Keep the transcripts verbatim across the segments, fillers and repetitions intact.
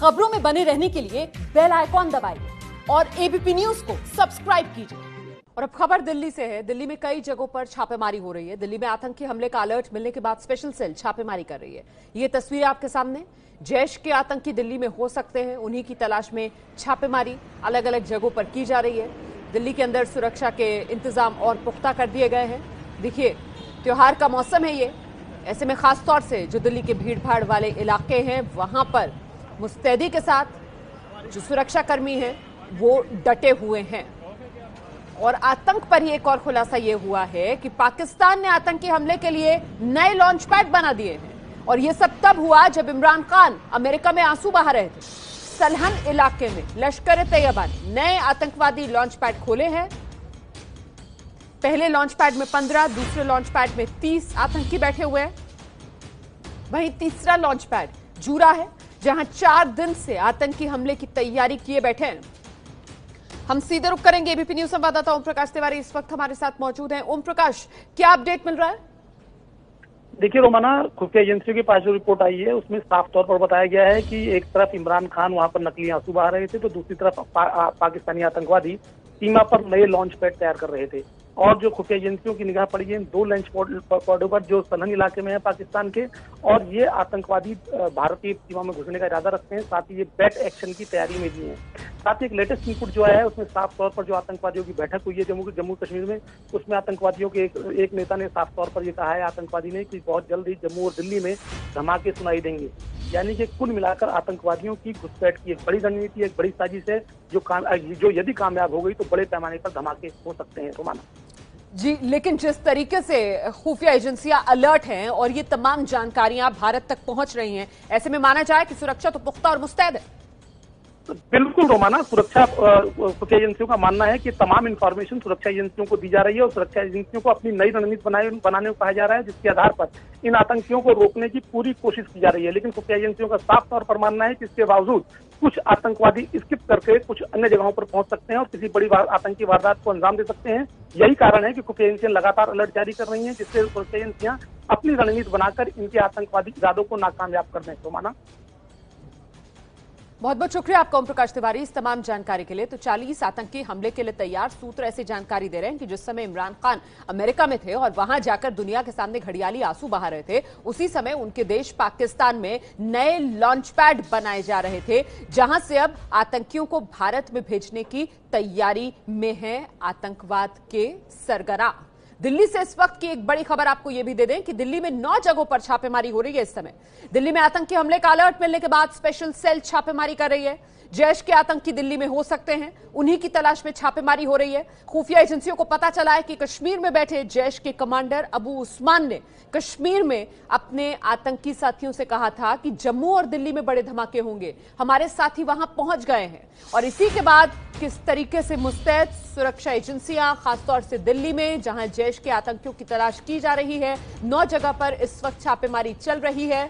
खबरों में बने रहने के लिए बेल आइकॉन दबाइए और एबीपी न्यूज को सब्सक्राइब कीजिए। और अब खबर दिल्ली से है। दिल्ली में कई जगहों पर छापेमारी हो रही है। दिल्ली में आतंकी हमले का अलर्ट मिलने के बाद स्पेशल सेल छापेमारी कर रही है। ये तस्वीर आपके सामने, जैश के आतंकी दिल्ली में हो सकते हैं, उन्हीं की तलाश में छापेमारी अलग अलग जगहों पर की जा रही है। दिल्ली के अंदर सुरक्षा के इंतजाम और पुख्ता कर दिए गए हैं। देखिए, त्योहार का मौसम है ये, ऐसे में खास तौर से जो दिल्ली के भीड़ भाड़ वाले इलाके हैं वहां पर मुस्तैदी के साथ जो सुरक्षा कर्मी हैं वो डटे हुए हैं। और आतंक पर ही एक और खुलासा ये हुआ है कि पाकिस्तान ने आतंकी हमले के लिए नए लॉन्च पैड बना दिए हैं। और ये सब तब हुआ जब इमरान खान अमेरिका में आंसू बहा रहे थे। सलहन इलाके में लश्कर तैयबा ने नए आतंकवादी लॉन्च पैड खोले हैं। पहले लॉन्च पैड में पंद्रह, दूसरे लॉन्च पैड में तीस आतंकी बैठे हुए हैं। वहीं तीसरा लॉन्च पैड जूरा है, जहां चार दिन से आतंकी हमले की तैयारी किए बैठे हैं। हम सीधे रुक करेंगे। एबीपी न्यूज संवाददाता ओम प्रकाश तिवारी इस वक्त हमारे साथ मौजूद हैं। ओम प्रकाश, क्या अपडेट मिल रहा है? देखिए रोमाना, खुफिया एजेंसियों के पास जो रिपोर्ट आई है उसमें साफ तौर पर बताया गया है कि एक तरफ इमरान खान वहां पर नकली आंसू बहा रहे थे, तो दूसरी तरफ पा, पाकिस्तानी आतंकवादी सीमा पर नए लॉन्च पैड तैयार कर रहे थे। और जो खुफिया एजेंसियों की निगाह पड़ी है इन दो लॉन्च पैडों पर जो सलहन इलाके में है पाकिस्तान के, और ये आतंकवादी भारतीय सीमा में घुसने का इरादा रखते हैं। साथ ही ये बैट एक्शन की तैयारी में भी है। साथ ही एक लेटेस्ट इनपुट जो है उसमें साफ तौर पर जो आतंकवादियों की बैठक हुई है जम्मू जम्मू कश्मीर में, उसमें आतंकवादियों के एक, एक नेता ने साफ तौर पर ये कहा है, आतंकवादी ने, कि बहुत जल्द ही जम्मू और दिल्ली में धमाके सुनाई देंगे। यानी कि कुल मिलाकर आतंकवादियों की घुसपैठ की एक बड़ी रणनीति, एक बड़ी साजिश है जो काम जो यदि कामयाब हो गई तो बड़े पैमाने पर धमाके हो सकते हैं। रोमाना जी, लेकिन जिस तरीके से खुफिया एजेंसियां अलर्ट हैं और ये तमाम जानकारियां भारत तक पहुंच रही हैं, ऐसे में माना जाए कि सुरक्षा तो पुख्ता और मुस्तैद है। तो बिल्कुल रोमाना, सुरक्षा खुफिया एजेंसियों का मानना है कि तमाम इंफॉर्मेशन सुरक्षा एजेंसियों को दी जा रही है और सुरक्षा एजेंसियों को अपनी नई रणनीति बनाए बनाने को कहा जा रहा है, जिसके आधार पर इन आतंकियों को रोकने की पूरी कोशिश की जा रही है। लेकिन खुफिया एजेंसियों का साफ तौर पर मानना है कि इसके बावजूद कुछ आतंकवादी स्किप करके कुछ अन्य जगहों पर पहुंच सकते हैं और किसी बड़ी आतंकी वारदात को अंजाम दे सकते हैं। यही कारण है कि खुफिया एजेंसियां लगातार अलर्ट जारी कर रही हैं, जिससे सुरक्षा एजेंसियां अपनी रणनीति बनाकर इनके आतंकवादी इरादों को नाकामयाब कर दें। तो माना बहुत बहुत शुक्रिया आपका ओम प्रकाश तिवारी इस तमाम जानकारी के लिए। तो चालीस आतंकी हमले के लिए तैयार। सूत्र ऐसी जानकारी दे रहे हैं कि जिस समय इमरान खान अमेरिका में थे और वहां जाकर दुनिया के सामने घड़ियाली आंसू बहा रहे थे, उसी समय उनके देश पाकिस्तान में नए लॉन्च पैड बनाए जा रहे थे, जहां से अब आतंकियों को भारत में भेजने की तैयारी में है आतंकवाद के सरगना। दिल्ली से इस वक्त की एक बड़ी खबर आपको यह भी दे दें कि दिल्ली में नौ जगहों पर छापेमारी हो रही है। इस समय दिल्ली में आतंकी हमले का अलर्ट मिलने के बाद स्पेशल सेल छापेमारी कर रही है। जैश के आतंकी दिल्ली में हो सकते हैं, उन्हीं की तलाश में छापेमारी हो रही है। खुफिया एजेंसियों को पता चला है कि कश्मीर में बैठे जैश के कमांडर अबू उस्मान ने कश्मीर में अपने आतंकी साथियों से कहा था कि जम्मू और दिल्ली में बड़े धमाके होंगे। हमारे साथी वहां पहुंच गए हैं। और इसी के बाद किस तरीके से मुस्तैद सुरक्षा एजेंसियां, खासतौर से दिल्ली में जहां जैश के आतंकियों की तलाश की जा रही है, नौ जगह पर इस वक्त छापेमारी चल रही है।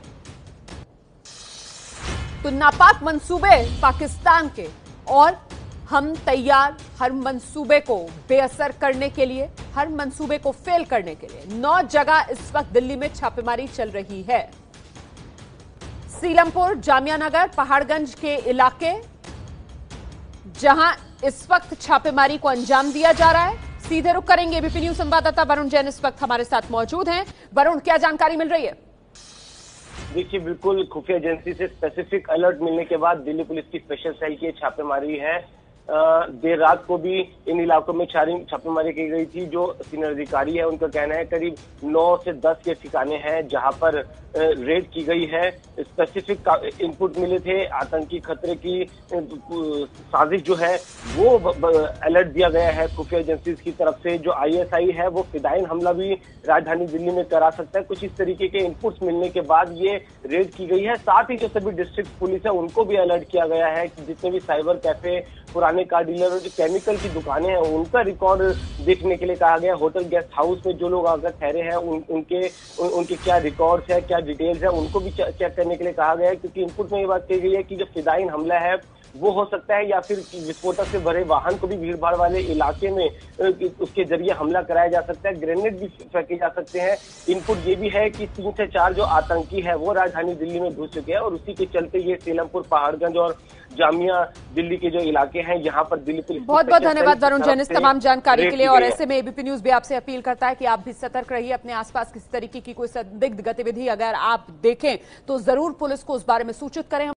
तो नापाक मंसूबे पाकिस्तान के, और हम तैयार हर मंसूबे को बेअसर करने के लिए, हर मंसूबे को फेल करने के लिए। नौ जगह इस वक्त दिल्ली में छापेमारी चल रही है। सीलमपुर, जामिया नगर, पहाड़गंज के इलाके जहां इस वक्त छापेमारी को अंजाम दिया जा रहा है। सीधे रुक करेंगे। एबीपी न्यूज संवाददाता वरुण जैन इस वक्त हमारे साथ मौजूद हैं। वरुण, क्या जानकारी मिल रही है? देखिए, बिल्कुल खुफिया एजेंसी से स्पेसिफिक अलर्ट मिलने के बाद दिल्ली पुलिस की स्पेशल सेल की छापेमारी है। देर रात को भी इन इलाकों में छापेमारी की गई थी। जो सीनियर अधिकारी है उनका कहना है करीब नौ से दस के ठिकाने हैं जहां पर रेड की गई है। स्पेसिफिक इनपुट मिले थे, आतंकी खतरे की साजिश जो है वो अलर्ट दिया गया है खुफिया एजेंसीज की तरफ से। जो आईएसआई है वो फिदाइन हमला भी राजधानी दिल्ली में करा सकता है। कुछ इस तरीके के इनपुट्स मिलने के बाद ये रेड की गई है। साथ ही जो सभी डिस्ट्रिक्ट पुलिस है उनको भी अलर्ट किया गया है कि जितने भी साइबर कैफे, पुराने कार डीलर और जो केमिकल की दुकानें हैं उनका रिकॉर्ड देखने के लिए कहा गया। होटल गेस्ट हाउस में जो लोग आकर ठहरे हैं उन, उनके उन, उनके क्या रिकॉर्ड्स है, क्या डिटेल्स है, उनको भी चेक करने के लिए कहा गया है। क्योंकि इनपुट में ये बात कही गई है कि जो फिदाइन हमला है वो हो सकता है, या फिर विस्फोटक से भरे वाहन को भी भीड़ भाड़ वाले इलाके में उसके जरिए हमला कराया जा सकता है, ग्रेनेड भी फेंके जा सकते हैं। इनपुट ये भी है कि तीन से चार जो आतंकी है वो राजधानी दिल्ली में घुस चुके हैं और उसी के चलते ये सीलमपुर, पहाड़गंज और जामिया दिल्ली के जो इलाके हैं यहाँ पर दिल्ली पुलिस। बहुत बहुत धन्यवाद वरुण जैन इस तमाम जानकारी के लिए। और ऐसे में एबीपी न्यूज भी आपसे अपील करता है कि आप भी सतर्क रहिए, अपने आसपास किसी तरीके की कोई संदिग्ध गतिविधि अगर आप देखें तो जरूर पुलिस को उस बारे में सूचित करें।